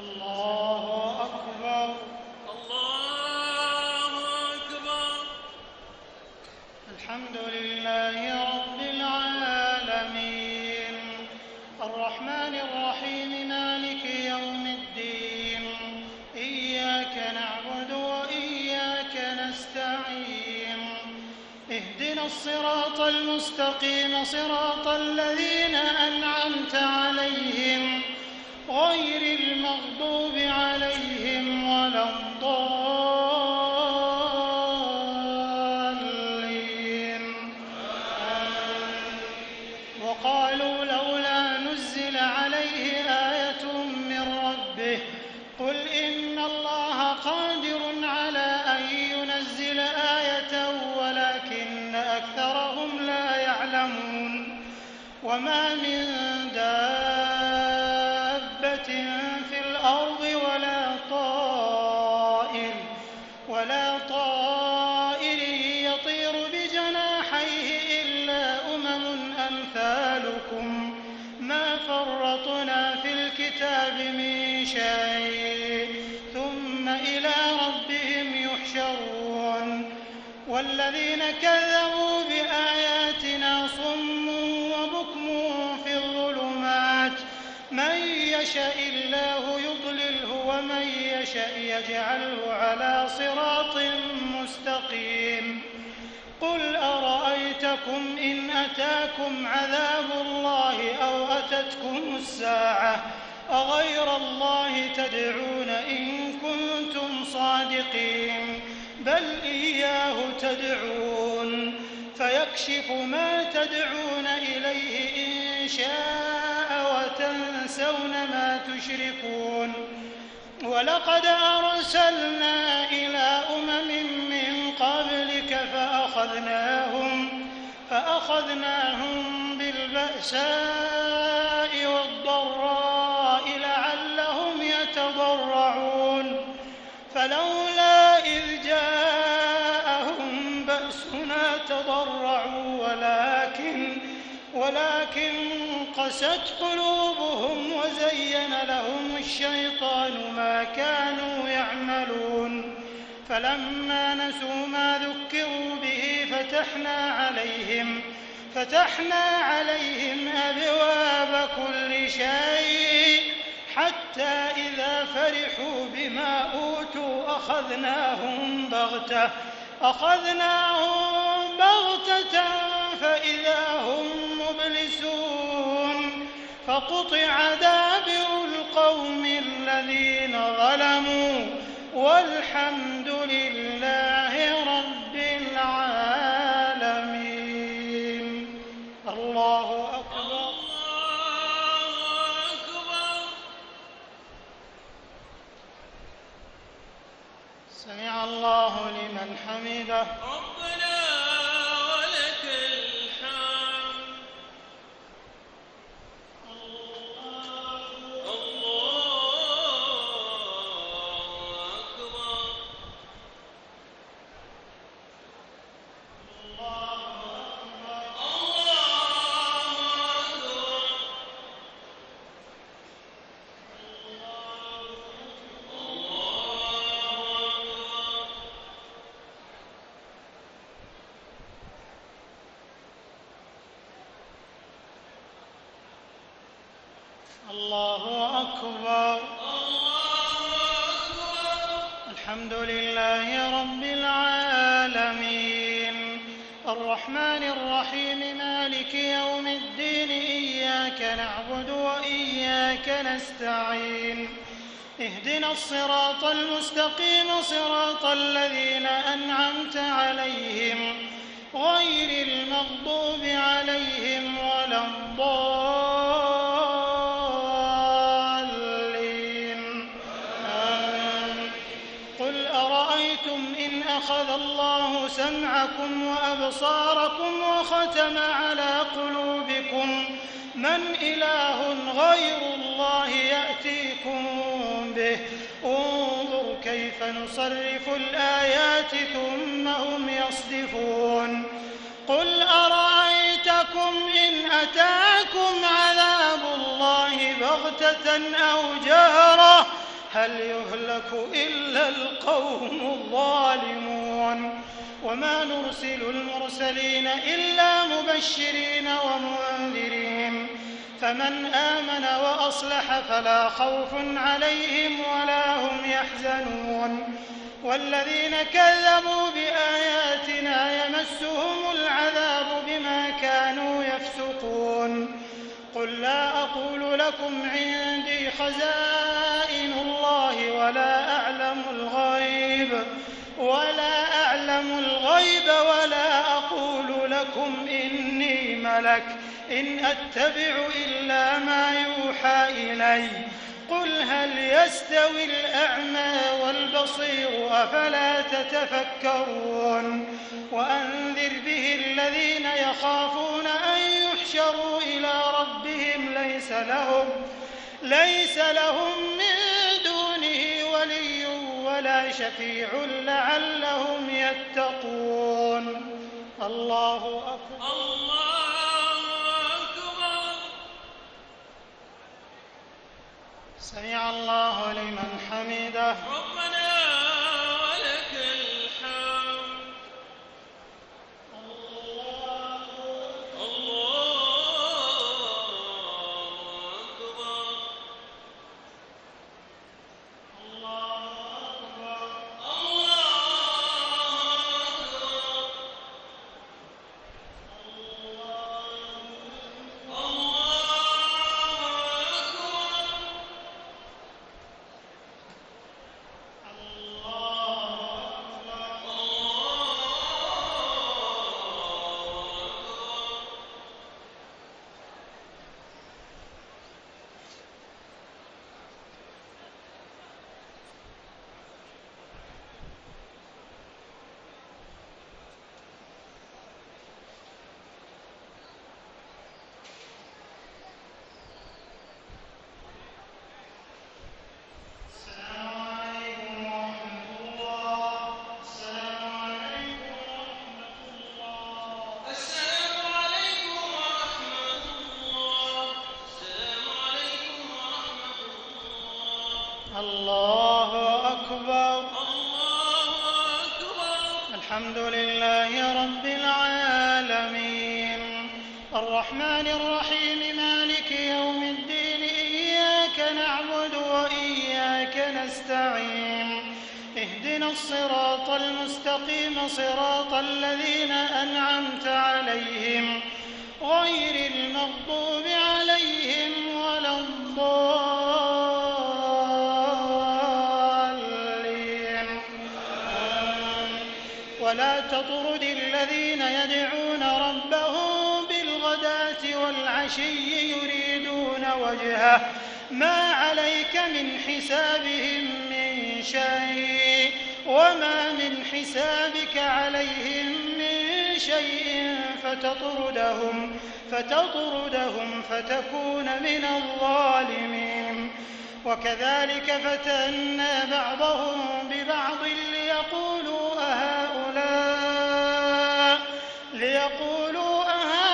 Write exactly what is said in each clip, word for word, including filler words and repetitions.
الله أكبر. الله أكبر. الحمد لله رب العالمين الرحمن الرحيم مالك يوم الدين إياك نعبد وإياك نستعين اهدنا الصراط المستقيم صراط الذين أنعمت عليهم غير المغضوب عليهم ولا الضالين. وقالوا لولا نزل عليه آية من ربه قل إن الله قادر على أن ينزل آية ولكن أكثرهم لا يعلمون. وما من دابة في الأرض ولا طائر ولا طائر يطير بجناحيه إلا أمم أمثالكم ما فرطنا في الكتاب من شيء ثم إلى ربهم يحشرون. والذين كذبوا بآياتنا صم وبكم في الظلمات من يشاء الله يضلله ومن يشاء يجعله على صراط مستقيم. قل أرأيتكم إن أتاكم عذاب الله أو أتتكم الساعة أغير الله تدعون إن كنتم صادقين بل إياه تدعون فيكشف ما تدعون إليه إن شاء وتنسون ما تشركون. ولقد أرسلنا إلى أمم من قبلك فأخذناهم, فأخذناهم بالبأساء والضراء لعلهم يتضرعون. فلولا إذ جاءهم بأسنا تضرعوا ولكن, ولكن قست قلوبهم وزين لهم الشيطان ما كانوا يعملون. فلما نسوا ما ذكروا به فتحنا عليهم, فتحنا عليهم أبواب كل شيء حتى إذا فرحوا بما أوتوا أخذناهم بغتة, أخذناهم بغتة فإذا هم مبلسون. فقطع دابر القوم الذين ظلموا والحمد لله رب العالمين. الله أكبر. الله أكبر. سمع الله لمن حمده. ربنا ولك الحمد. الله أكبر. الله أكبر. الحمد لله رب العالمين الرحمن الرحيم مالك يوم الدين إياك نعبد وإياك نستعين اهدنا الصراط المستقيم صراط الذين أنعمت عليهم غير المغضوب عليهم ولا الضالين. آمين. قل أرأيتم إن أخذ الله سمعكم وأبصاركم وختم على قلوبكم من إله غير الله يأتيكم به انظر كيف نصرف الآيات ثم هم يصدفون. قل أرأيتكم إن أتاكم عذاب الله بغتة أو جهرة هل يهلك إلا القوم الظالمون وما نرسل المرسلين إلا مبشرين ومنذرين فمن آمن وأصلح فلا خوف عليهم ولا هم يحزنون والذين كذبوا بآياتنا يمسهم العذاب بما كانوا يفسقون قل لا أقول لكم عندي خزائن الله ولا أعلم الغيب ولا أعلم الغيب ولا أقول لكم إني ملك إن أتبع إلا ما يوحى إلي قل هل يستوي الأعمى والبصير أفلا تتفكرون وأنذر به الذين يخافون أن يحشروا إلى ربهم ليس لهم ليس لهم من دونه ولي ولا شفيع لعلهم يتقون الله أكبر الله أكبر. سمع الله لمن حمده ربنا ولك الحمد. الله أكبر. الله أكبر. الله أكبر. الله أكبر. الحمد لله رب العالمين الرحمن الرحيم مالك يوم الدين إياك نعبد وإياك نستعين اهدنا الصراط المستقيم صراط الذين أنعمت عليهم غير المغضوب عليهم ولا الضالين ولا تطرد الذين يدعون ربهم بالغداة والعشي يريدون وجهه ما عليك من حسابهم من شيء وما من حسابك عليهم من شيء فتطردهم فتطردهم فتكون من الظالمين وكذلك فتنا بعضهم ببعض ليقولوا أهؤلاء ليقولوا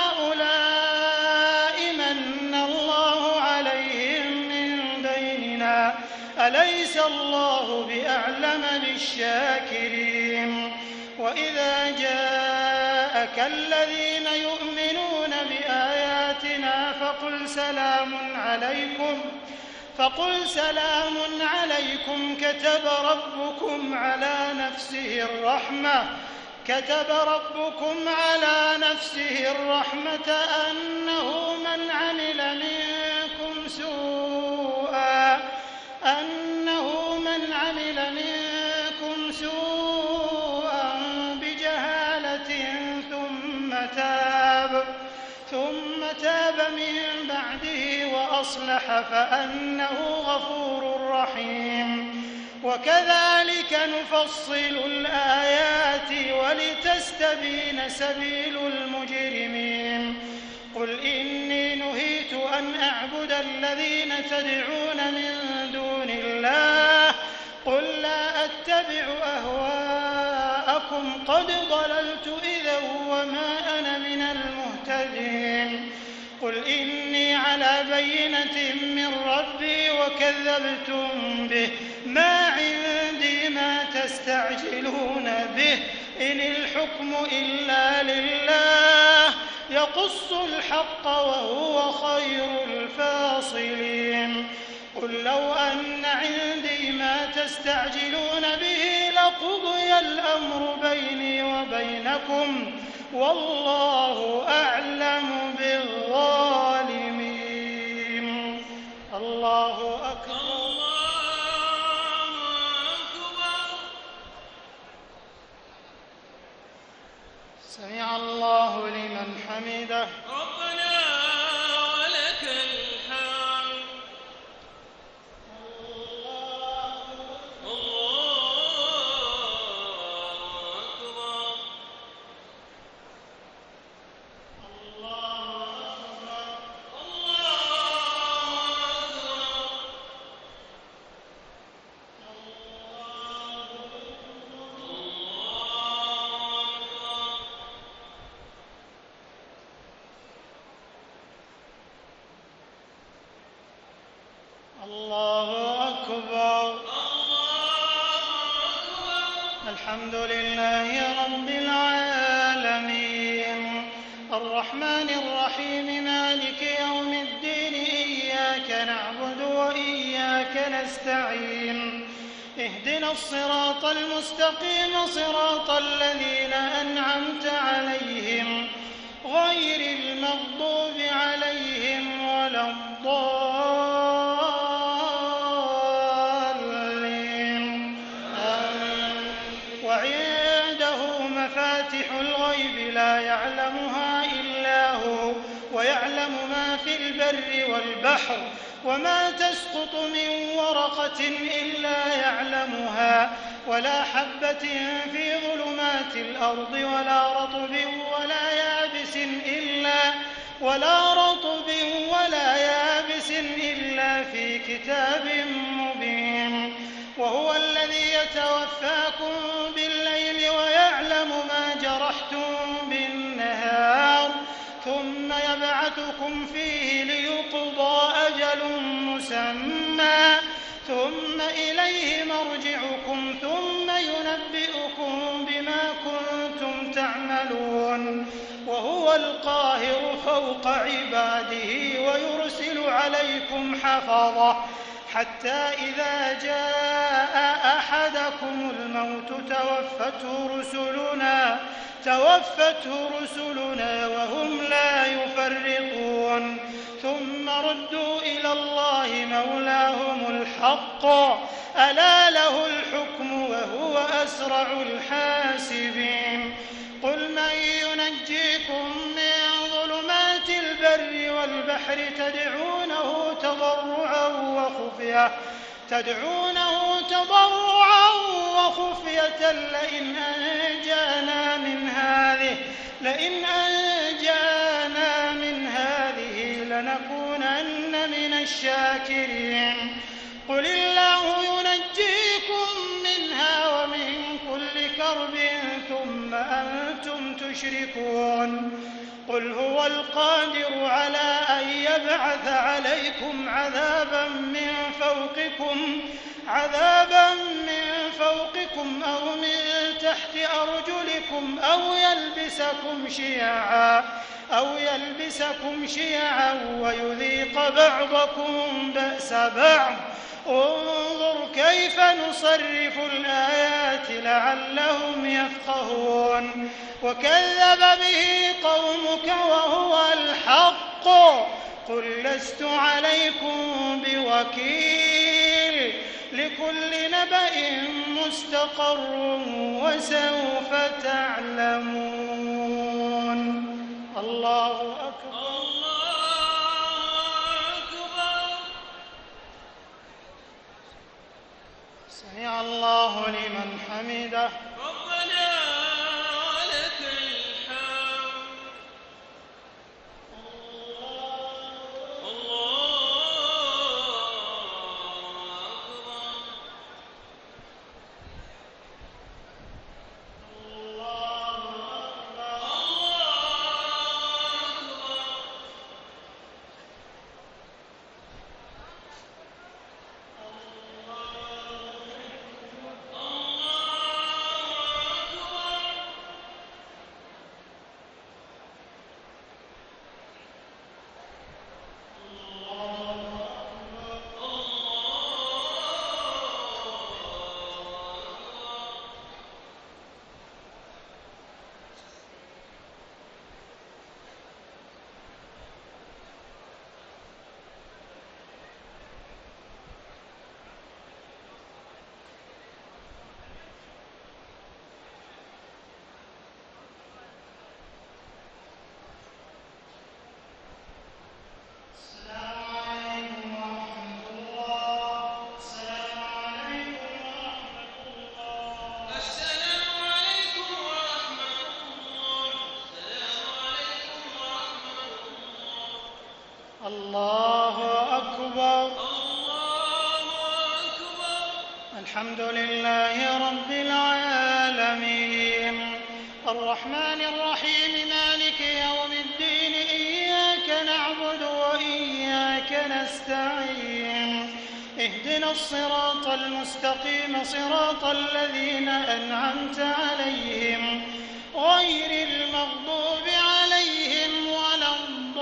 أهؤلاء من الله عليهم من بيننا أليس الله بأعلم بالشاكرين وإذا جاءك الذين يؤمنون بآياتنا فقل سلام عليكم فقل سلام عليكم كتب ربكم على نفسه الرحمة كتب ربكم على نفسه الرحمة أنه من عمل منكم سوءا أنه من عمل منكم سوءا بجهالة ثم تاب ثم تاب من بعده وأصلح فأنه غفور رحيم وكذلك نفصل الآيات ولتستبين سبيل المجرمين قل إني نهيت أن أعبد الذين تدعون من دون الله قل لا أتبع أهواءكم قد ضللت إذا وما أنا من المهتدين قل إني على بينة من ربي وكذبتم به ما عندي ما تستعجلون به إن الحكم إلا لله يقص الحق وهو خير الفاصلين قل لو أن عندي ما تستعجلون به لقضي الأمر بيني وبينكم والله أعلم بالظالمين. الله أكبر. سمع الله لمن حمده. ربنا ولك الحمد. الله أكبر. الله أكبر. الله أكبر. الحمد لله رب العالمين الرحمن الرحيم مالك يوم الدين إياك نعبد وإياك نستعين اهدنا الصراط المستقيم صراط الذين أنعمت عليهم غير المغضوب عليهم ولا الضالين آمين. وعنده مفاتح الغيب لا يعلمها إلا هو ويعلم ما في البر والبحر وما تسقط من ورقة إلا يعلمها ولا حبة في ظلمات الأرض ولا رطب ولا يابس إلا ولا رطب ولا يابس إلا في كتاب مبين. وهو الذي يتوفاكم بالليل ويعلم ما جرحتم بالنهار ثم يبعثكم فيه ليقضى أجل مسمى ثم إليه مرجعكم ثم ينبئكم بما كنتم تعملون. وهو القاهر فوق عباده ويرسل عليكم حفظة حتى إذا جاء أحدكم الموت توفته رسلنا توفته رسلنا وهم لا يفرطون ثم ردوا إلى الله مولاهم الحق ألا له الحكم وهو أسرع الحاسبين. قل من ينجيكم من ظلمات البر والبحر تدعونه تضرعا وخفية تدعونه تضرعا وخفية لئن أنجانا من هذه لئن أنجانا من هذه لنكونن من الشاكرين. قل الله ينجيكم منها ومن كل كرب ثم أنتم تشركون. قل هو القادر على أن يبعث عليكم عذابا من فوقكم عذابا من فوقكم أو من تحت أرجلكم أو يلبسكم شيعا أو يلبسكم شيعا ويذيق بعضكم بأس بعض. انظر كيف نصرف الآيات لعلهم يفقهون. وكذب به قومك وهو الحق قل لست عليكم بوكيل لكل نبأ مستقر وسوف تعلمون. الله أكبر. سمع الله لمن حمده. ربنا ولك الحمد. الله أكبر. الحمد لله رب العالمين الرحمن الرحيم مالك يوم الدين إياك نعبد وإياك نستعين اهدنا الصراط المستقيم صراط الذين أنعمت عليهم غير المغضوب عليهم ولا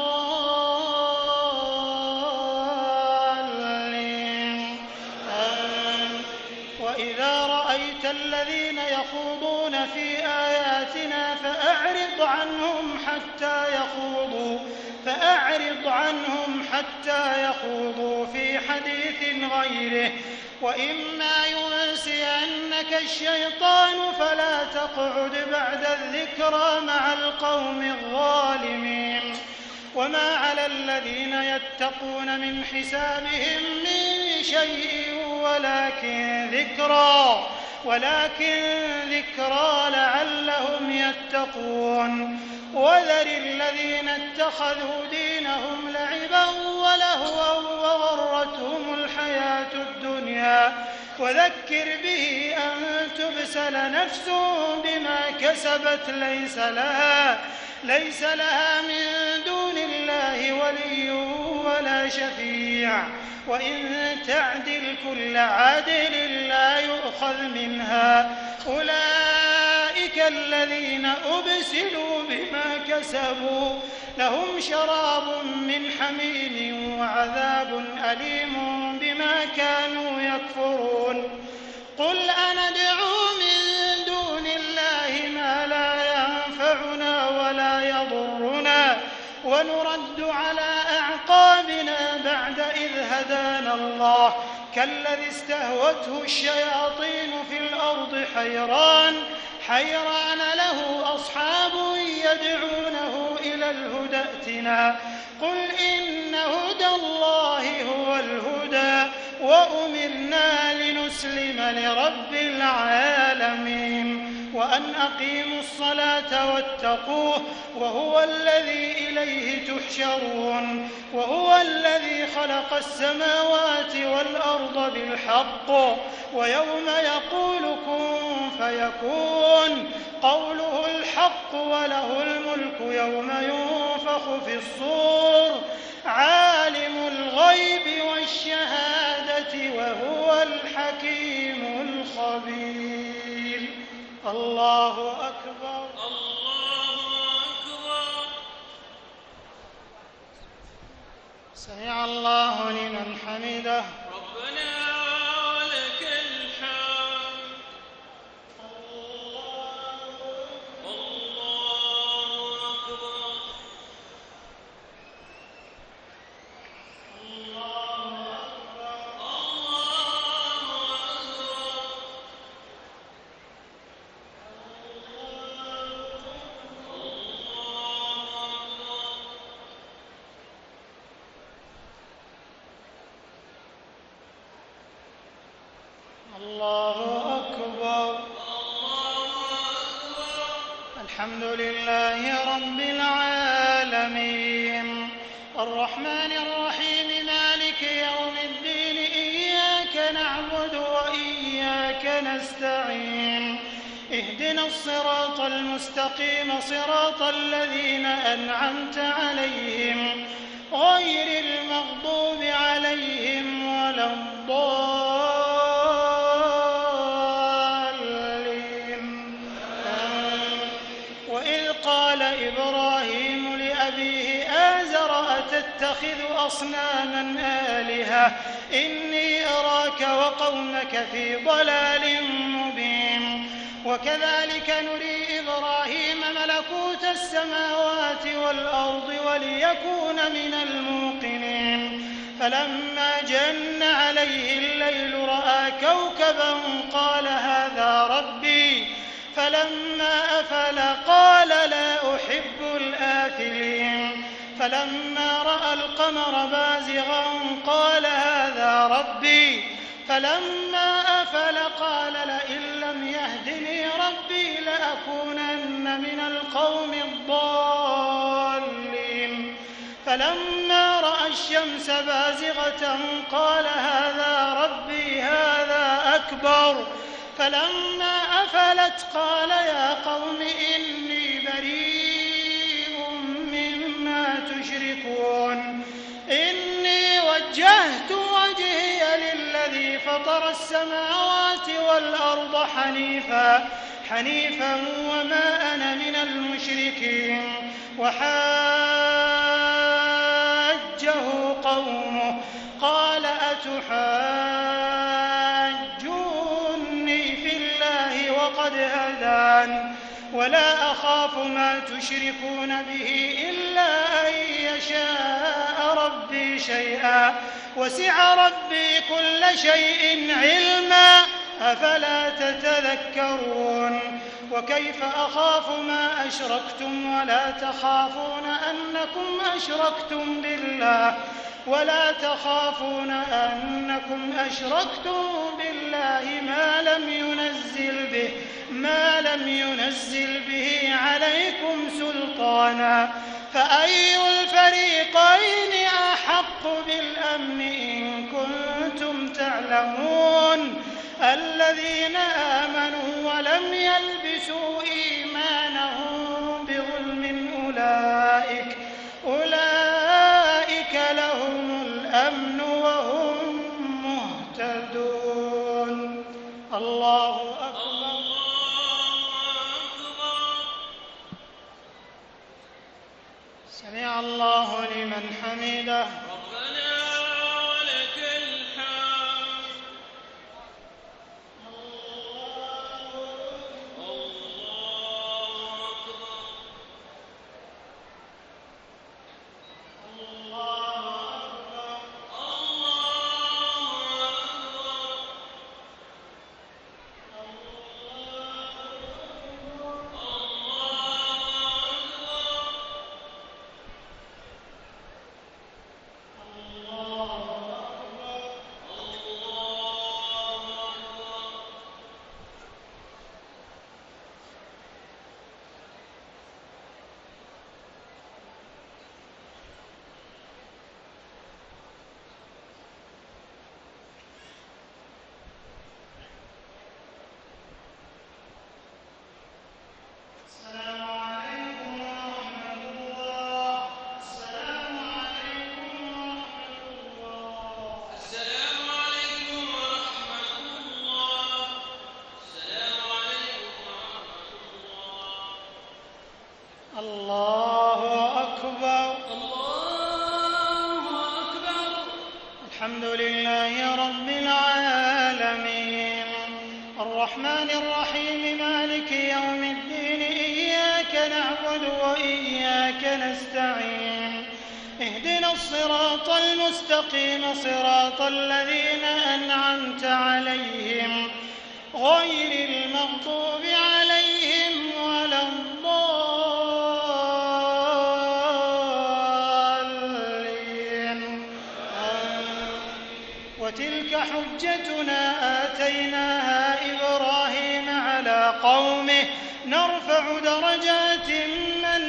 الضالين آمين. وإذا رأيت الذين يخوضون في آياتنا فأعرض عنهم حتى يخوضوا فأعرض عنهم حتى يخوضوا في حديث غيره وإما ينسينك الشيطان فلا تقعد بعد الذكرى مع القوم الظالمين وما على الذين يتقون من حسابهم من شيء ولكن ذكرى ولكن ذكرى لعلهم يتقون وذر الذين اتخذوا دينهم لعبا ولهوا وغرتهم الحياة الدنيا وذكر به أن تبسل نفس بما كسبت ليس لها ليس لها من دون الله ولي ولا شفيع وإن تعدل كل عادل لا يؤخذ منها أولئك الذين أبسلوا بما كسبوا لهم شراب من حميم وعذاب أليم بما كانوا يكفرون قل أندعو من دون الله ما لا ينفعنا ولا يضرنا ونرد على أعقابنا بعد إذ هدانا الله كالذي استهوته الشياطين في الأرض حيران حيران له أصحاب يدعونه إلى الهدى ائتنا قل إن هدى الله هو الهدى وأمرنا لنسلم لرب العالمين وأن أقيموا الصلاة واتقوه وهو الذي إليه تحشرون وهو الذي خلق السماوات والأرض بالحق ويوم يقول كن فيكون قوله الحق وله الملك يوم ينفخ في الصور عالم الغيب والشهادة وهو الحكيم الخبير الله أكبر الله أكبر سمع الله لمن حمده ربنا ولك الحمد الله أكبر الله أكبر الحمد لله رب العالمين الرحمن الرحيم مالك يوم الدين إياك نعبد وإياك نستعين اهدنا الصراط المستقيم صراط الذين أنعمت عليهم غير المغضوب عليهم ولا الضالين آمين. وإذ قال إبراهيم لأبيه آزر أتتخذ أصناما آلهة إني أراك وقومك في ضلال مبين وكذلك نري إبراهيم ملكوت السماوات والأرض وليكون من الموقنين فلما جن عليه الليل رأى كوكبا قال هذا ربي فلما أفل قال لا أحب الآفلين فلما رأى القمر بازغا قال هذا ربي فلما أفل قال لئن لم يهدني ربي لأكونن من القوم الضالين فلما رأى الشمس بازغة قال هذا ربي هذا أكبر. فلما أفلت قال يا قوم إني بريء مما تشركون إني وجهت وجهي للذي فطر السماوات والأرض حنيفا حنيفا وما أنا من المشركين. وحاجه قومه قال أتحاجوني في الله وقد هدان ولا أخاف ما تشركون به إلا أن يشاء ربي شيئا وسع ربي كل شيء علما أفلا تتذكرون. وكيف أخاف ما أشركتم ولا تخافون أنكم أشركتم بالله ولا تخافون أنكم أشركتم بالله ما لم ينزل به ما لم ينزل به عليكم سلطانا فأي الفريقين أحق بالأمن إن كنتم تعلمون. الذين آمنوا ولم يلبسوا إيمانهم بظلم أولئك أولئك لهم الأمن وهم مهتدون. الله أكبر. سمع الله لمن حمده. ربنا ولك الحمد. الله أكبر. الله أكبر. الحمد لله رب العالمين الرحمن الرحيم مالك يوم الدين إياك نعبد وإياك نستعين اهدنا الصراط المستقيم صراط الذين أنعمت عليهم غير المغضوب عليهم ولا الضالين. وتلك حجتنا آتيناها إبراهيم على قومه نرفع درجات من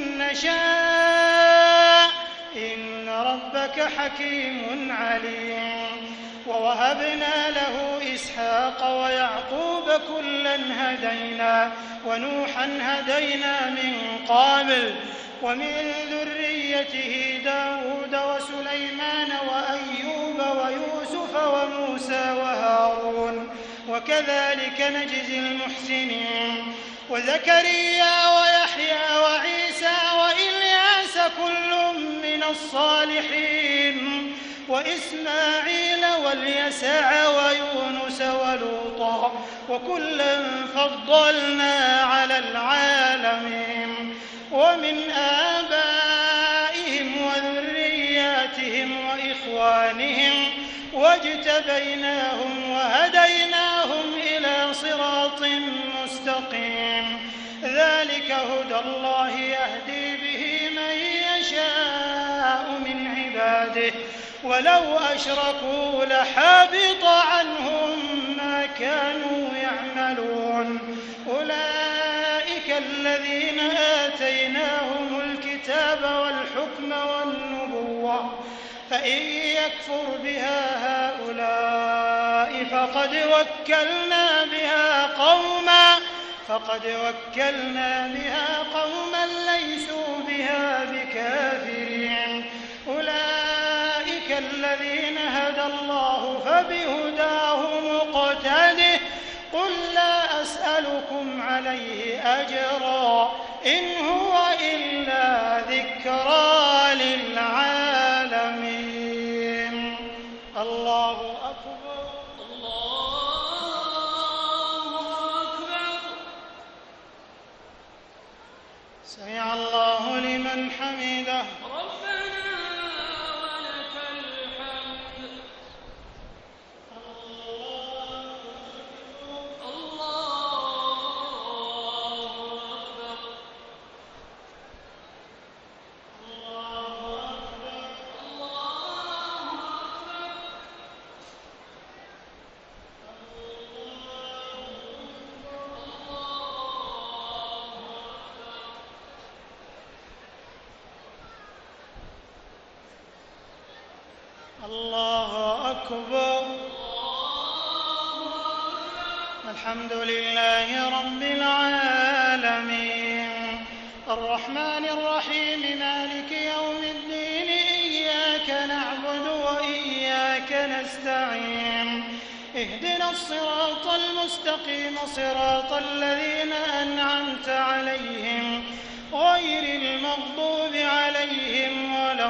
نشاء إن ربك حكيم عليم. ووهبنا له إسحاق ويعقوب كلا هدينا ونوحا هدينا من قبل ومن ذريته داود وسليمان وأيوب ويوسف وموسى وهارون وكذلك نجزي المحسنين. وزكريا ويحيى وعيسى وإلياس كل من الصالحين وإسماعيل واليسع ويونس ولوطا وكلا فضلنا على العالمين. ومن آبائهم وذرياتهم وإخوانهم واجتبيناهم وهديناهم إلى صراط مستقيم. ذلك هدى الله يهدي به من يشاء من عباده ولو أشركوا لحبط عنهم ما كانوا يعملون. أولئك الذين آتيناهم الكتاب والحكم والنبوة فإن يكفر بها هؤلاء فقد وكلنا بها قوما فقد وكلنا بها قوما ليسوا بها بكافرين أولئك الذين هدى الله فبهداه مقتده قل لا أسألكم عليه أجرا إن هو إلا ذكرى للعالمين. الله أكبر. سمع الله لمن حمده. ربنا ولك الحمد. الله أكبر. الله أكبر. الله أكبر. الحمد لله رب العالمين الرحمن الرحيم مالك يوم الدين إياك نعبد وإياك نستعين اهدنا الصراط المستقيم صراط الذين أنعمت عليهم غير المغضوب عليهم ولا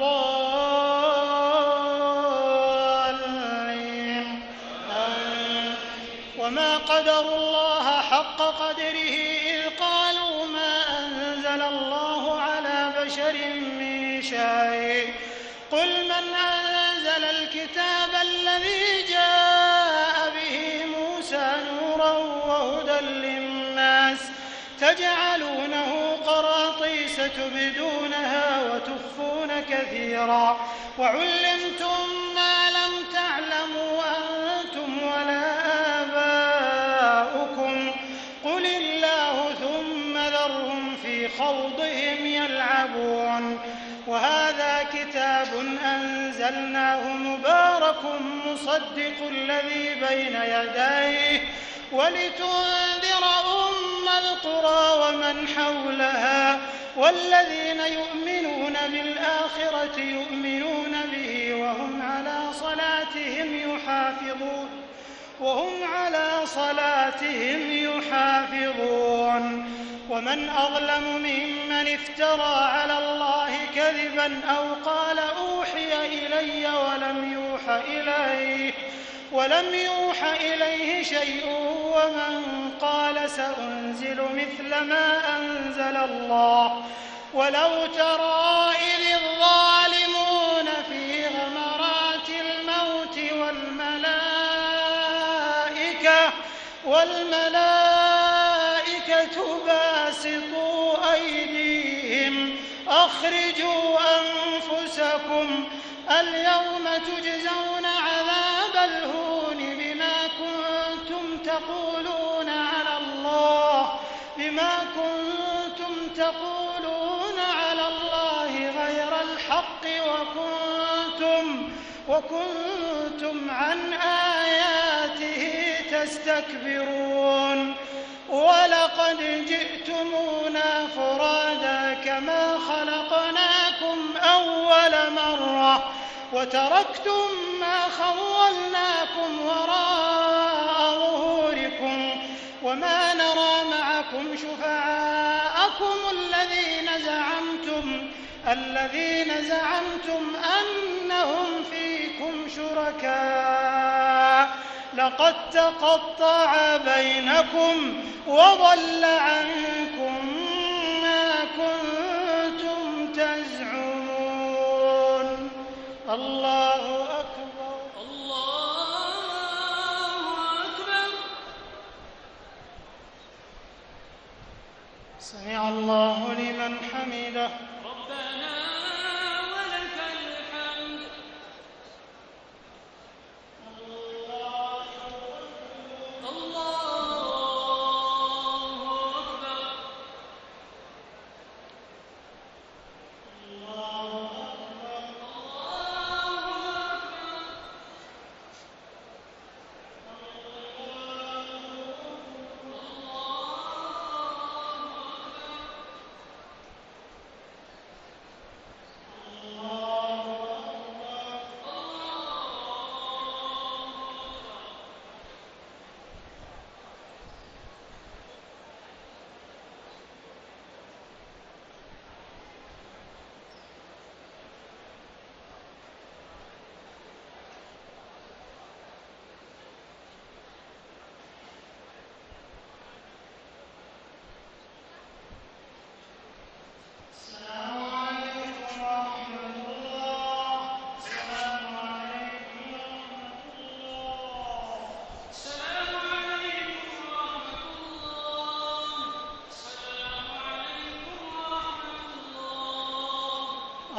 الضالين آمين. وما قدروا الله حق قدره إذ قالوا ما أنزل الله على بشر من شيء قل من أنزل الكتاب الذي جاء به موسى نورا وهدى للناس تجعلونه قراطيس تبدونها وتخفون كثيرا وعلمتم ما لم تعلموا أنتم ولا آباؤكم قل الله ثم ذرهم في خوضهم يلعبون وهذا كتاب أنزلناه مبارك مصدق الذي بين يديه ولتنذر أم القرى ومن حولها والذين يؤمنون بالآخرة يؤمنون به وهم على صلاتهم يحافظون وهم على صلاتهم يحافظون ومن أظلم ممن افترى على الله كذبا أو قال أوحي إلي ولم يوح إليه ولم يوح إليه شيء ومن قال سأنزل مثل ما أنزل الله ولو ترى إذ الظالمون في غمرات الموت والملائكة والملائكة باسطوا أيديهم أخرجوا أنفسكم اليوم تجزون عذاب الهون بما كنتم تقولون على الله بما كنتم تقولون على الله غير الحق وكنتم وكنتم عن آياته تستكبرون ولقد جئتمونا فرادا كما خلقناكم أول مرة وتركتم ما خولناكم وراء ظهوركم وما نرى معكم شفعاءكم الذين زعمتم الذين زعمتم أنهم فيكم شركاء لقد تقطع بينكم وضل عنكم ما كنتم تزعمون. الله أكبر. الله أكبر. سمع الله لمن حمده. ربنا ولك الحمد. الله أكبر.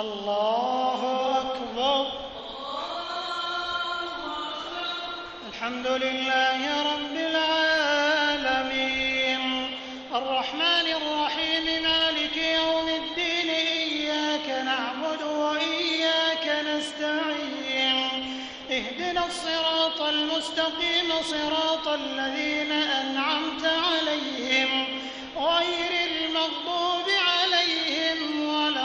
الله أكبر. الحمد لله رب العالمين الرحمن الرحيم مالك يوم الدين إياك نعبد وإياك نستعين اهدنا الصراط المستقيم صراط الذين أنعمت عليهم غير المغضوب عليهم ولا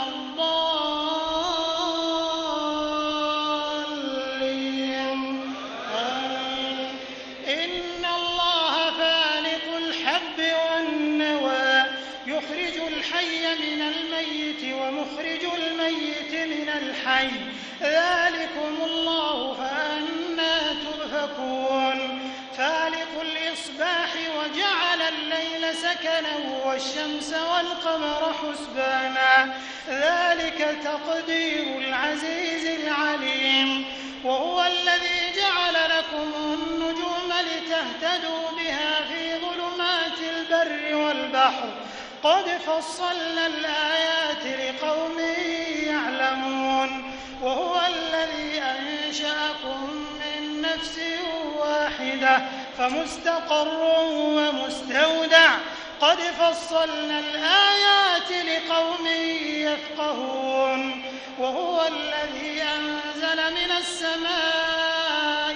الضالين آمين. إن الله فالق الحب والنوى يخرج الحي من الميت ومخرج الميت من الحي ذلكم الله فأنى تؤفكون. فالق الإصباح وجعل الليل سكنا والشمس والقمر حسبانا ذلك تقدير العزيز العليم. وهو الذي جعل لكم النجوم لتهتدوا بها في ظلمات البر والبحر قد فصلنا الآيات لقوم يعلمون. وهو الذي أنشأكم من نفس واحدة فمستقر ومستودع قد فصلنا الآيات لقوم يفقهون. وهو الذي أنزل من السماء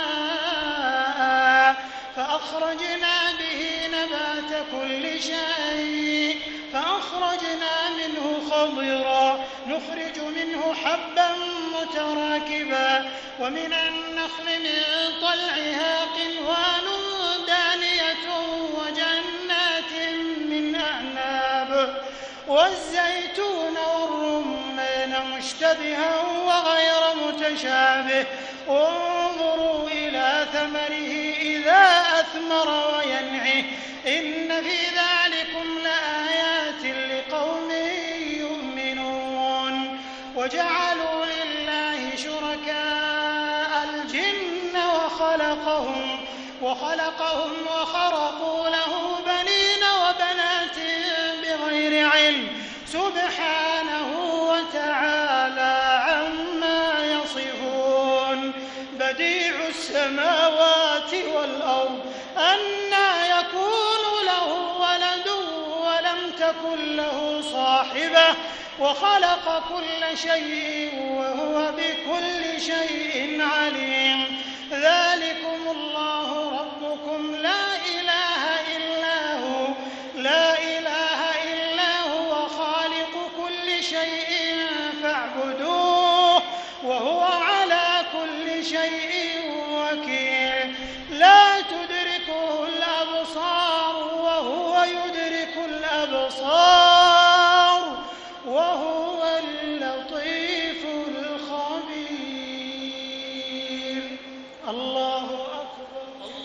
ماء فأخرجنا به نبات كل شيء فأخرجنا منه خضرا نخرج منه حبا متراكبا ومن النخل من طلعها قنوان دانية وجنات من أعناب والزيتون والرمان مشتبها وغير متشابه انظروا إلى ثمره إذا أثمر وينعه إن في ذلكم لآيات لقوم يؤمنون. وجعلوا لله شركاء الجن وخلقهم وخلقهم وخرقوا له بنين وبنات بغير علم سبحانه وتعالى عما يصفون. بديع السماوات والأرض أنى يكون له ولد ولم تكن له صاحبة وخلق كل شيء وهو بكل شيء عليم. ذلكم الله ربكم لا إله إلا هو لا إله إلا هو خالق كل شيء فاعبدوه وهو على كل شيء وكيل. لا تدركه الأبصار وهو يدرك الأبصار وهو اللطيف الخبير. الله أكبر.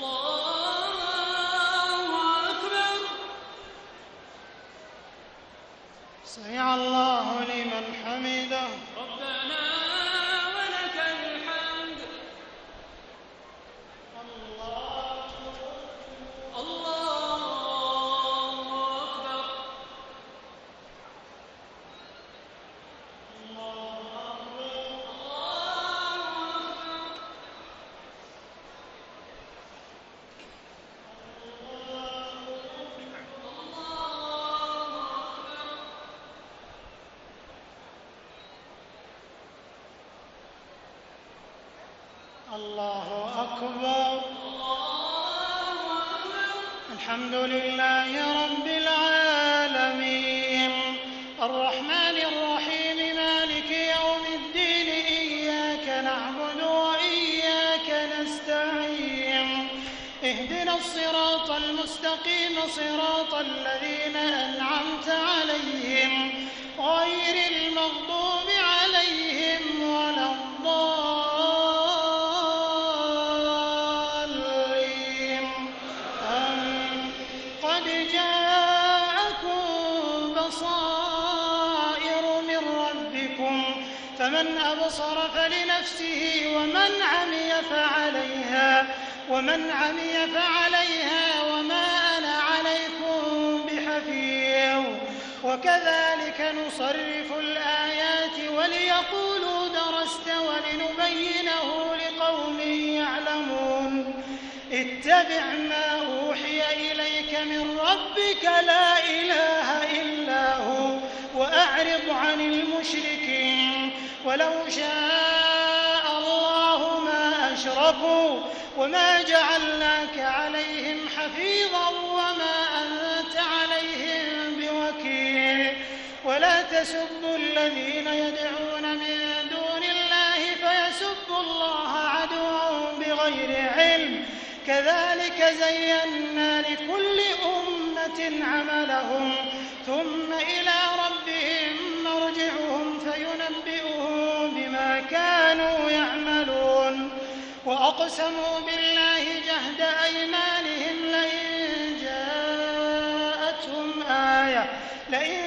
الله أكبر. سمع الله لمن حمده. ربنا ولك الحمد. الله الله أكبر. الله أكبر. الحمد لله رب العالمين الرحمن الرحيم مالك يوم الدين إياك نعبد وإياك نستعين اهدنا الصراط المستقيم صراط الذين أنعمت عليهم غير المغضوب عليهم ولا الضالين آمين. قد جاءكم بصائر من ربكم فمن أبصر فلنفسه ومن عمي فعليها ومن عمي فعليها وما أنا عليكم بحفيظ. وكذلك نصرف الآيات وليقولوا درست ولنبينه لقوم يعلمون اتبع ما أوحي إليك من ربك لا إله إلا هو وأعرض عن المشركين ولو شاء الله ما أشركوا وما جعلناك عليهم حفيظا وما أنت عليهم بوكيل ولا تسبوا الذين يدعون من دون الله فيسبوا الله عدوا بغير علم كذلك زينا لكل أمة عملهم ثم إلى ربهم مرجعهم فينبئهم بما كانوا يعملون وأقسموا بالله جهد أيمانهم لئن جاءتهم آية لئن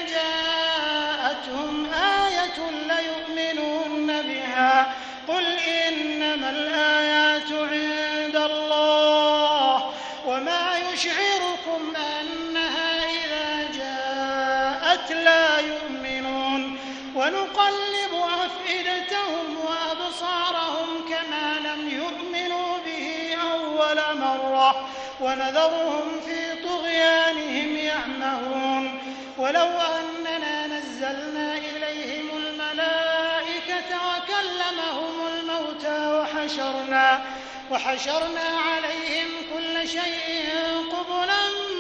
جاءتهم آية ليؤمنون بها قل إنما الآيات عند الله وما يشعركم أنها إذا جاءت لا يؤمنون ونقلب أفئدتهم وأبصارهم كما لم يؤمنوا به أول مرة ونذرهم في طغيانهم يعمهون ولو أننا نزلنا إليهم الملائكة وكلمهم الموتى وحشرنا, وحشرنا عليهم كل شيء قبلا